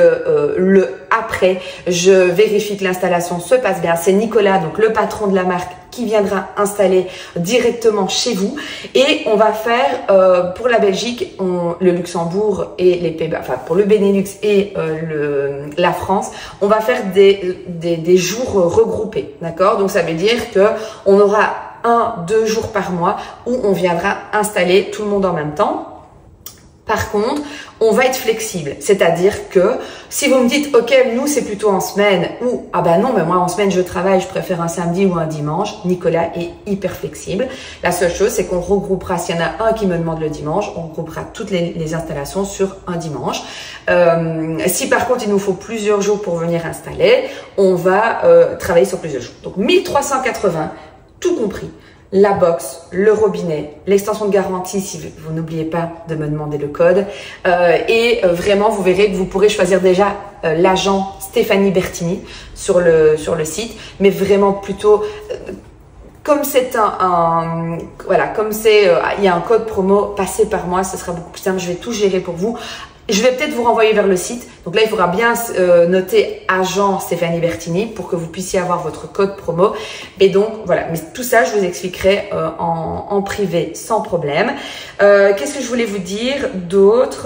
le après, je vérifie que l'installation se passe bien. C'est Nicolas, donc le patron de la marque, qui viendra installer directement chez vous. Et on va faire pour la Belgique, le Luxembourg et les Pays-Bas, enfin pour le Benelux et la France, on va faire des jours regroupés, d'accord? Donc ça veut dire que on aura 1-2 jours par mois où on viendra installer tout le monde en même temps. Par contre, on va être flexible, c'est-à-dire que si vous me dites, ok, nous c'est plutôt en semaine ou ah ben non, mais moi en semaine je travaille, je préfère un samedi ou un dimanche, Nicolas est hyper flexible. La seule chose, c'est qu'on regroupera, s'il y en a un qui me demande le dimanche, on regroupera toutes les installations sur un dimanche. Si par contre il nous faut plusieurs jours pour venir installer, on va travailler sur plusieurs jours. Donc 1 380, tout compris. La box, le robinet, l'extension de garantie si vous n'oubliez pas de me demander le code vraiment vous verrez que vous pourrez choisir déjà l'agent Stéphanie Bertini sur le site, mais vraiment plutôt comme c'est voilà, comme c'est il y a un code promo, passez par moi, ce sera beaucoup plus simple, je vais tout gérer pour vous. Je vais peut-être vous renvoyer vers le site. Donc là, il faudra bien noter agent Stéphanie Bertini pour que vous puissiez avoir votre code promo. Et donc, voilà. Mais tout ça, je vous expliquerai en privé sans problème. Qu'est-ce que je voulais vous dire d'autre?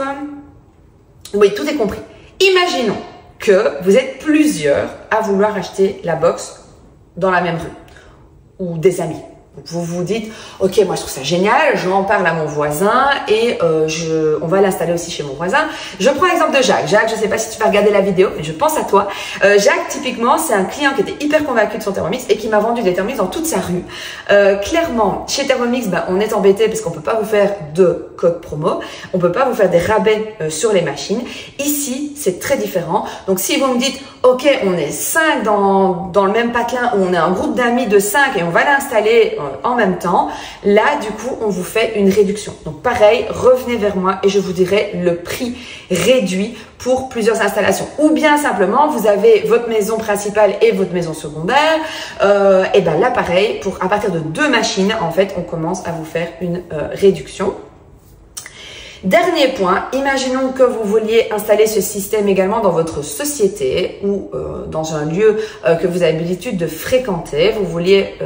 Oui, tout est compris. Imaginons que vous êtes plusieurs à vouloir acheter la box dans la même rue ou des amis. Vous vous dites, ok, moi je trouve ça génial, j'en parle à mon voisin et on va l'installer aussi chez mon voisin. Je prends l'exemple de Jacques. Jacques, je ne sais pas si tu vas regarder la vidéo, mais je pense à toi. Jacques, typiquement, c'est un client qui était hyper convaincu de son Thermomix et qui m'a vendu des Thermomix dans toute sa rue. Clairement, chez Thermomix, on est embêté parce qu'on ne peut pas vous faire de code promo, on ne peut pas vous faire des rabais sur les machines. Ici, c'est très différent. Donc, si vous me dites, ok, on est 5 dans le même patelin, où on est un groupe d'amis de 5 et on va l'installer en même temps, là, du coup, on vous fait une réduction. Donc, pareil, revenez vers moi et je vous dirai le prix réduit pour plusieurs installations. Ou bien simplement, vous avez votre maison principale et votre maison secondaire. Et ben là, pareil, à partir de 2 machines, en fait, on commence à vous faire une réduction. Dernier point, imaginons que vous vouliez installer ce système également dans votre société ou dans un lieu que vous avez l'habitude de fréquenter. Vous voudriez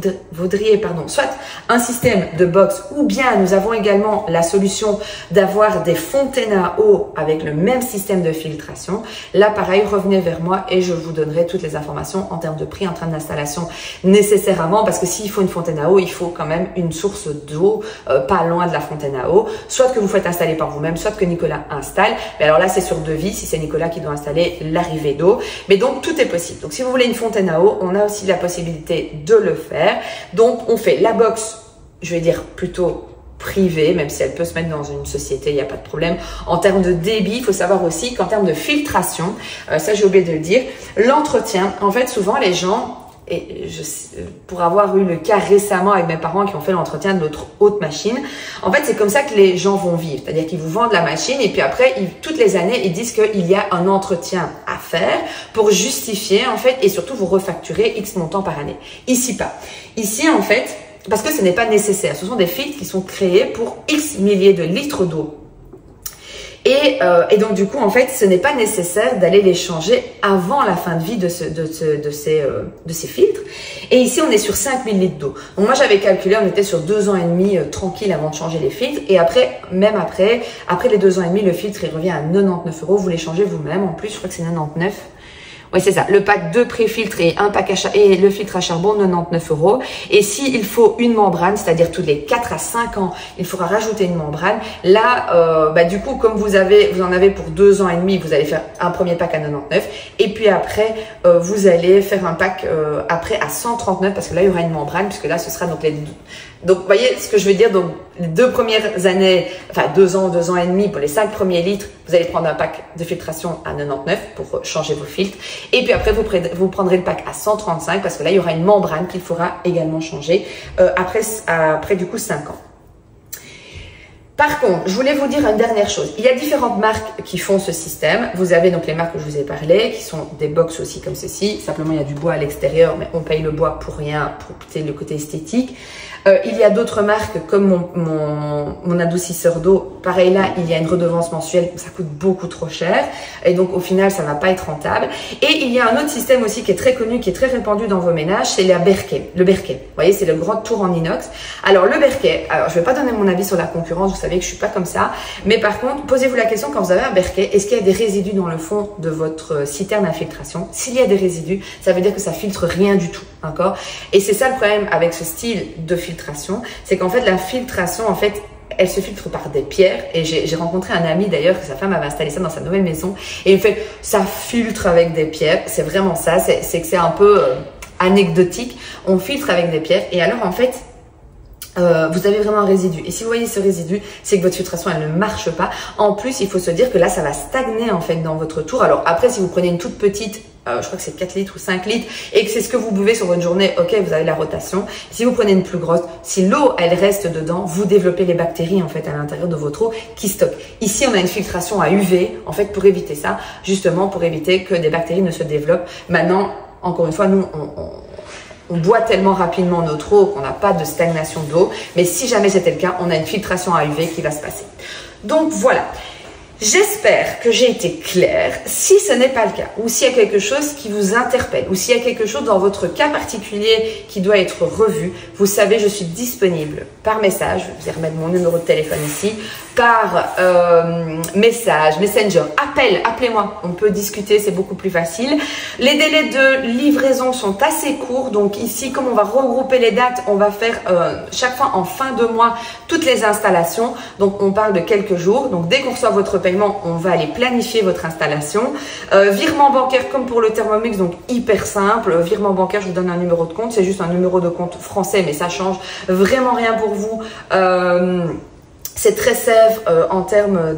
soit un système de box ou bien nous avons également la solution d'avoir des fontaines à eau avec le même système de filtration. Là, pareil, revenez vers moi et je vous donnerai toutes les informations en termes de prix, en termes d'installation nécessairement parce que s'il faut une fontaine à eau, il faut quand même une source d'eau pas loin de la fontaine à eau. Soit que vous faites installer par vous-même, soit que Nicolas installe. Mais alors là, c'est sur devis, si c'est Nicolas qui doit installer l'arrivée d'eau. Mais donc, tout est possible. Donc, si vous voulez une fontaine à eau, on a aussi la possibilité de le faire. Donc, on fait la box, je vais dire plutôt privée, même si elle peut se mettre dans une société, il n'y a pas de problème. En termes de débit, il faut savoir aussi qu'en termes de filtration, ça j'ai oublié de le dire, l'entretien, en fait, souvent les gens... Et pour avoir eu le cas récemment avec mes parents qui ont fait l'entretien de notre haute machine, en fait, c'est comme ça que les gens vont vivre. C'est-à-dire qu'ils vous vendent la machine et puis après, toutes les années, ils disent qu'il y a un entretien à faire pour justifier, en fait, et surtout vous refacturer X montant par année. Ici, pas. Ici, en fait, parce que ce n'est pas nécessaire. Ce sont des filtres qui sont créés pour X milliers de litres d'eau. Et donc, du coup, en fait, ce n'est pas nécessaire d'aller les changer avant la fin de vie de ces filtres. Et ici, on est sur 5000 litres d'eau. Donc, moi, j'avais calculé, on était sur 2 ans et demi tranquille avant de changer les filtres. Et après, même après les 2 ans et demi, le filtre, il revient à 99 €. Vous les changez vous-même. En plus, je crois que c'est 99. Oui, c'est ça. Le pack 2 pré-filtres et et le filtre à charbon, 99 €. Et s'il faut une membrane, c'est-à-dire tous les 4 à 5 ans, il faudra rajouter une membrane. Là, du coup, comme vous en avez pour 2 ans et demi, vous allez faire un premier pack à 99. Et puis après, vous allez faire un pack après à 139 parce que là, il y aura une membrane puisque là, ce sera donc les... Donc, vous voyez ce que je veux dire? Donc, les 2 premières années, enfin 2 ans et demi, pour les 5 premiers litres, vous allez prendre un pack de filtration à 99 pour changer vos filtres. Et puis après, vous prendrez le pack à 135 parce que là, il y aura une membrane qu'il faudra également changer après du coup 5 ans. Par contre, je voulais vous dire une dernière chose. Il y a différentes marques qui font ce système. Vous avez donc les marques que je vous ai parlé, qui sont des box aussi comme ceci. Simplement, il y a du bois à l'extérieur, mais on paye le bois pour rien, pour le côté esthétique. Il y a d'autres marques comme mon adoucisseur d'eau. Pareil là, il y a une redevance mensuelle, ça coûte beaucoup trop cher. Et donc, au final, ça va pas être rentable. Et il y a un autre système aussi qui est très connu, qui est très répandu dans vos ménages, c'est le Berquet. Vous voyez, c'est le grand tour en inox. Alors, le Berquet, je vais pas donner mon avis sur la concurrence, vous savez que je suis pas comme ça. Mais par contre, posez-vous la question quand vous avez un Berquet, est-ce qu'il y a des résidus dans le fond de votre citerne à filtration? S'il y a des résidus, ça veut dire que ça filtre rien du tout, d'accord? Et c'est ça le problème avec ce style de filtration, c'est qu'en fait, la filtration, en fait, elle se filtre par des pierres. Et j'ai rencontré un ami d'ailleurs, que sa femme avait installé ça dans sa nouvelle maison. Et il me fait, ça filtre avec des pierres. C'est vraiment ça, c'est que c'est un peu anecdotique. On filtre avec des pierres. Et alors, en fait, vous avez vraiment un résidu. Et si vous voyez ce résidu, c'est que votre filtration, elle ne marche pas. En plus, il faut se dire que là, ça va stagner en fait dans votre tour. Alors après, si vous prenez une toute petite, je crois que c'est 4 litres ou 5 litres, et que c'est ce que vous buvez sur votre journée, ok, vous avez la rotation. Si vous prenez une plus grosse, si l'eau, elle reste dedans, vous développez les bactéries en fait à l'intérieur de votre eau qui stockent. Ici, on a une filtration à UV, en fait, pour éviter ça, justement pour éviter que des bactéries ne se développent. Maintenant, encore une fois, nous, on boit tellement rapidement notre eau qu'on n'a pas de stagnation d'eau. Mais si jamais c'était le cas, on a une filtration à UV qui va se passer. Donc voilà. J'espère que j'ai été claire. Si ce n'est pas le cas, ou s'il y a quelque chose qui vous interpelle, ou s'il y a quelque chose dans votre cas particulier qui doit être revu, vous savez, je suis disponible par message, je vais remettre mon numéro de téléphone ici, par message, messenger, appelez-moi, on peut discuter, c'est beaucoup plus facile. Les délais de livraison sont assez courts, donc ici, comme on va regrouper les dates, on va faire chaque fois en fin de mois toutes les installations, donc on parle de quelques jours, donc dès qu'on reçoit votre paiement, on va aller planifier votre installation. Virement bancaire comme pour le Thermomix, donc hyper simple. Virement bancaire, je vous donne un numéro de compte, c'est juste un numéro de compte français, mais ça change vraiment rien pour vous. C'est très safe en termes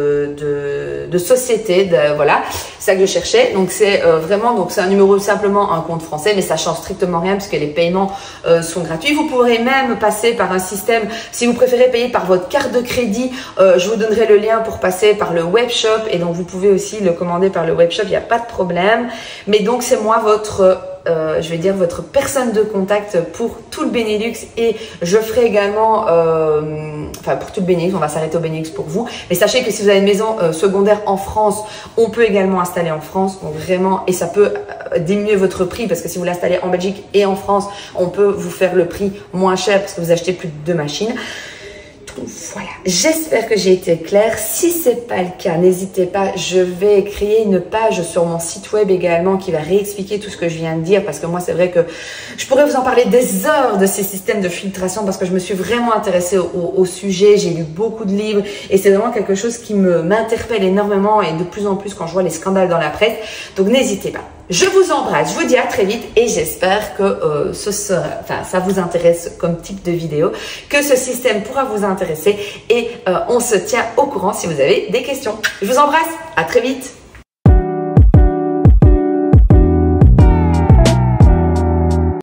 de société, voilà, c'est ça que je cherchais. Donc c'est vraiment, donc c'est un numéro simplement un compte français, mais ça change strictement rien puisque les paiements sont gratuits. Vous pourrez même passer par un système, si vous préférez payer par votre carte de crédit, je vous donnerai le lien pour passer par le webshop et donc vous pouvez aussi le commander par le webshop, il n'y a pas de problème. Mais donc c'est moi votre je vais dire votre personne de contact pour tout le Benelux et je ferai également, enfin pour tout le Benelux, on va s'arrêter au Benelux pour vous. Mais sachez que si vous avez une maison secondaire en France, on peut également installer en France, donc vraiment, et ça peut diminuer votre prix parce que si vous l'installez en Belgique et en France, on peut vous faire le prix moins cher parce que vous achetez plus de 2 machines. Voilà, j'espère que j'ai été claire. Si ce n'est pas le cas, n'hésitez pas, je vais créer une page sur mon site web également qui va réexpliquer tout ce que je viens de dire parce que moi c'est vrai que je pourrais vous en parler des heures de ces systèmes de filtration parce que je me suis vraiment intéressée au sujet, j'ai lu beaucoup de livres et c'est vraiment quelque chose qui m'interpelle énormément et de plus en plus quand je vois les scandales dans la presse, donc n'hésitez pas. Je vous embrasse, je vous dis à très vite et j'espère que ça vous intéresse comme type de vidéo, que ce système pourra vous intéresser et on se tient au courant si vous avez des questions. Je vous embrasse, à très vite.